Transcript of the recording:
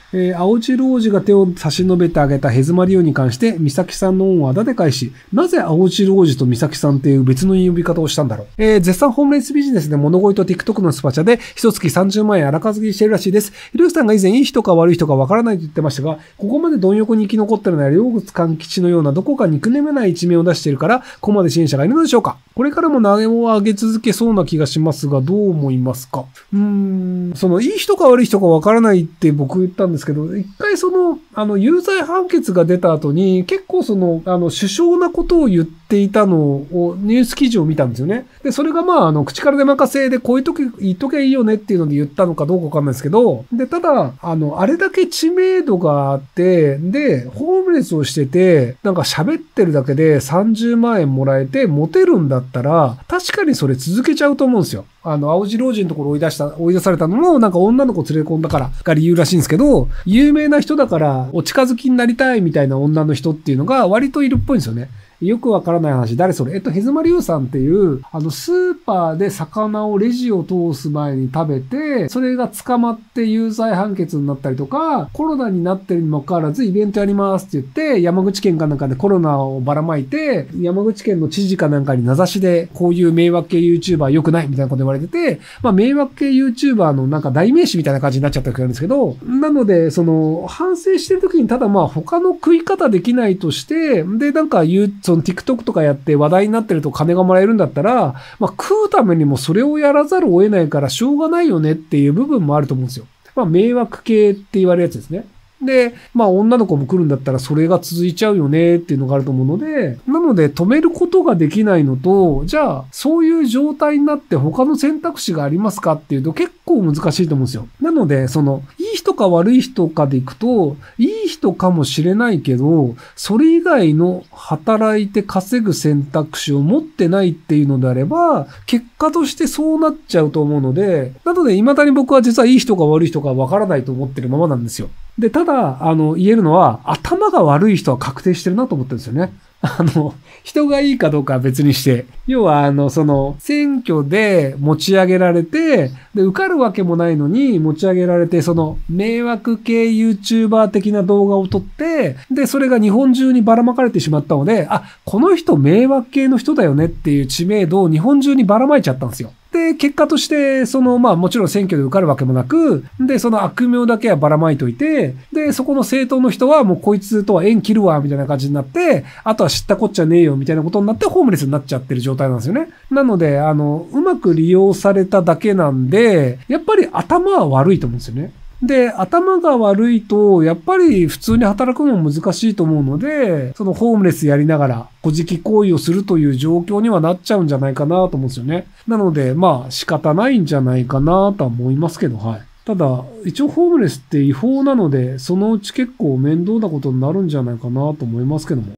青白王子が手を差し伸べてあげたヘズマリオに関して、美咲さんの恩はだで返し、なぜ青白王子と美咲さんっていう別の呼び方をしたんだろう。絶賛ホームレスビジネスで物乞いと TikTok のスパチャで、一月30万円荒稼ぎしてるらしいです。ひろゆきさんが以前いい人か悪い人かわからないと言ってましたが、ここまで貪欲に生き残ってるのは両口勘吉のようなどこか憎めない一面を出しているから、ここまで支援者がいるのでしょうか。これからも投げを上げ続けそうな気がしますが、どう思いますか。そのいい人か悪い人かわからないって僕言ったんですけど、一回有罪判決が出た後に、結構首相なことを言っていたのを、ニュース記事を見たんですよね。で、それが口から出任せでこういう時言っときゃいいよねっていうので言ったのかどうかわかんないですけど、で、ただ、あれだけ知名度があって、で、ホームレスをしてて、なんか喋ってるだけで30万円もらえてモテるんだったら、確かにそれ続けちゃうと思うんですよ。青白王子のところ追い出されたのも、なんか女の子連れ込んだからが理由らしいんですけど、有名な人だからお近づきになりたいみたいな女の人っていうのが割といるっぽいんですよね。よくわからない話、誰それ？ヘズマリュウさんっていう、スーパーで魚をレジを通す前に食べて、それが捕まって有罪判決になったりとか、コロナになってるにもかかわらずイベントやりますって言って、山口県かなんかでコロナをばらまいて、山口県の知事かなんかに名指しで、こういう迷惑系 YouTuber 良くないみたいなこと言われてて、迷惑系 YouTuber のなんか代名詞みたいな感じになっちゃった時なんですけど、なので、反省してる時にただ他の食い方できないとして、で、なんかTikTok とかやって話題になってると金がもらえるんだったら、食うためにもそれをやらざるを得ないからしょうがないよねっていう部分もあると思うんですよ。迷惑系って言われるやつですね。で、女の子も来るんだったらそれが続いちゃうよねっていうのがあると思うので、なので止めることができないのと、じゃあそういう状態になって他の選択肢がありますかっていうと結構難しいと思うんですよ。なので、いい人か悪い人かでいくと、いい人かもしれないけど、それ以外の働いて稼ぐ選択肢を持ってないっていうのであれば、結果としてそうなっちゃうと思うので、なので未だに僕は実はいい人か悪い人かわからないと思ってるままなんですよ。で、ただ、言えるのは、頭が悪い人は確定してるなと思ってるんですよね。人がいいかどうかは別にして。要は、選挙で持ち上げられて、で、受かるわけもないのに持ち上げられて、迷惑系 YouTuber 的な動画を撮って、で、それが日本中にばらまかれてしまったので、この人迷惑系の人だよねっていう知名度を日本中にばらまいちゃったんですよ。で、結果として、もちろん選挙で受かるわけもなく、で、悪名だけはばらまいといて、で、そこの政党の人はもうこいつとは縁切るわ、みたいな感じになって、あとは知ったこっちゃねえよ、みたいなことになってホームレスになっちゃってる状態なんですよね。なので、うまく利用されただけなんで、やっぱり頭は悪いと思うんですよね。で、頭が悪いと、やっぱり普通に働くのも難しいと思うので、ホームレスやりながら、小じ行為をするという状況にはなっちゃうんじゃないかなと思うんですよね。なので、仕方ないんじゃないかなとは思いますけど、はい。ただ、一応ホームレスって違法なので、そのうち結構面倒なことになるんじゃないかなと思いますけども。